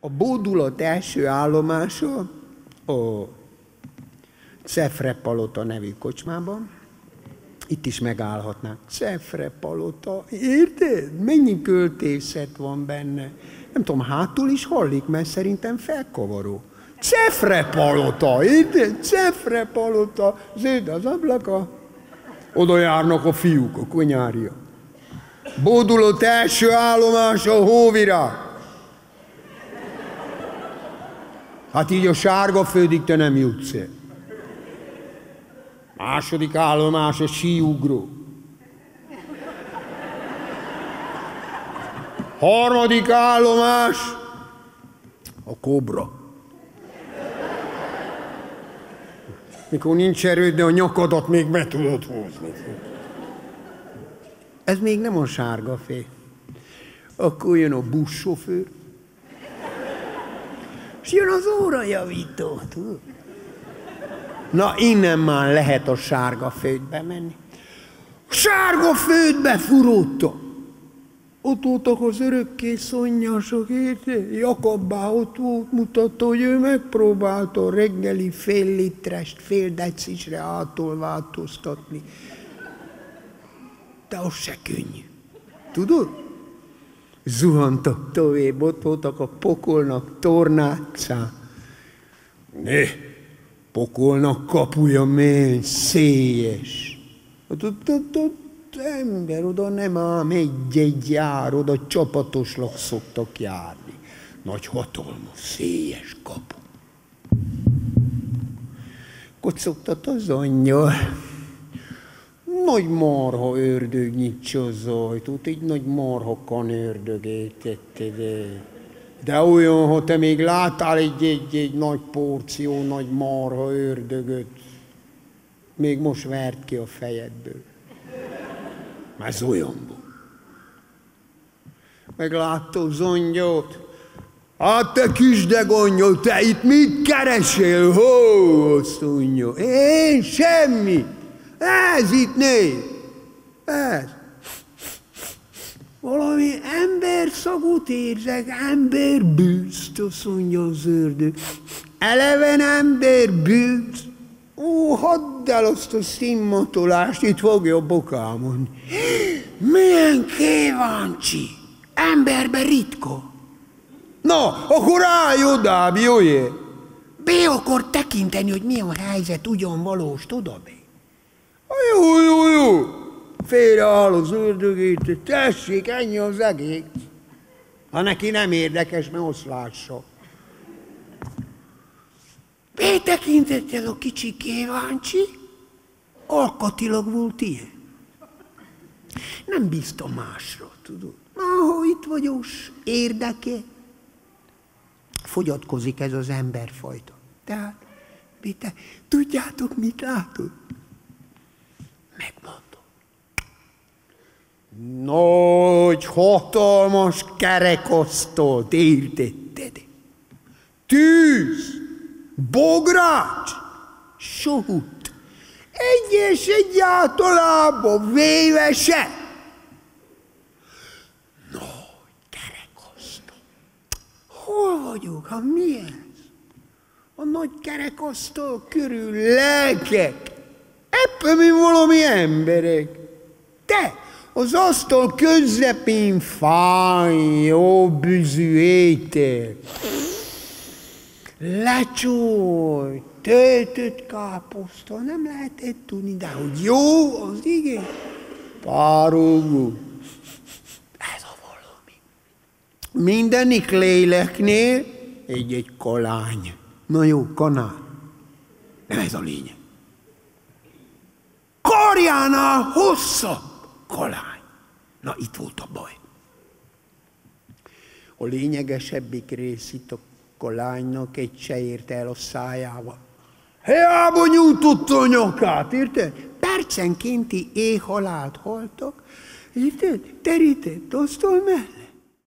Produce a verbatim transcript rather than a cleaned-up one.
A bódulat első állomása a Cefre Palota nevű kocsmában. Itt is megállhatnánk. Cefre Palota, érted? Mennyi költészet van benne? Nem tudom, hátul is hallik, mert szerintem felkavaró. Cefre Palota, érted? Cefre Palota, zöld az ablaka. Oda járnak a fiúk, a konyárja. Bódulat első állomás a Hóvirág. Hát így a Sárgaföldig te nem jutsz el. Második állomás a Síugró. Harmadik állomás a Kobra. Mikor nincs erőd, de a nyakadat még be tudod húzni. Ez még nem a Sárgafé. Akkor jön a buszsofőr. És jön az órajavító, tudod? Na, innen már lehet a Sárgaföldbe menni. Sárgaföldbe furódtam. Ott voltak az örökké szonnyások, érted? Jakabbá ott volt, mutatta, hogy ő megpróbálta a reggeli fél litrest fél decisre átolváltoztatni. De az se könnyű. Tudod? Zuhantak tovább, ott voltak a Pokolnak tornácán. Ne, Pokolnak kapuja mély, szélyes. Ott, ott, ott, ott ember, oda nem ám egy-egy jár, oda csapatosnak szoktak járni. Nagy hatalmas, szélyes kapu. Kocogtat az anyja. Nagy marha ördög nyitsa az ajtót, egy nagy marha kan ördögétette, de... De olyan, ha te még láttál egy, egy, egy nagy porció, nagy marha ördögöt, még most vert ki a fejedből. Már ez olyan volt. Meglátta az angyalt. Hát te kisdeg angyal, te itt mit keresél? Hó, azt mondja. Én semmi. Ez itt néz. Ez. Valami emberszagot érzek, emberbűzt, azt mondja az ördög. Eleven emberbűzt. Ó, hadd el azt a színmatolást, itt fogja a bokámon. Milyen kíváncsi. Emberben ritka. Na, akkor állj odább, jöjjé. Be akar tekinteni, hogy mi a helyzet, ugyan valós, tudod? Jó, jó, jó. Félreáll az ördögét, tessék, ennyi az egész. Ha neki nem érdekes, mert azt lássa. Betekintett ez a kicsi kíváncsi, alkatilag volt ilyen. Nem bízta másra, tudod. Ahol itt vagyos, érdeke. Fogyatkozik ez az emberfajta. Tehát, te, tudjátok, mit látod? Megmondom. Nagy, hatalmas kerekasztalt értetted. Tűz, bogrács, sohut, egyes egyáltalában véve se. Nagy kerekasztal. Hol vagyok? Ha mi ez? A nagy kerekasztal körül lelkek. Ebből mi valami emberek. Te, az asztal közepén fáj, jó bűzű étel. Lecsóly, töltött káposzta, nem lehetett tudni, de hogy jó, az igen. Párogó. Ez a valami. Mindenik léleknél egy-egy kalány. Na jó, kanál. Nem ez a lényeg. Karjánál hosszabb kalány. Na, itt volt a baj. A lényegesebbik rész itt a kalánynak egy se érte el a szájába. Hiába nyújtotta a nyakát, érted? Percenkénti éhhalált haltak, érted? Terített asztal mellett.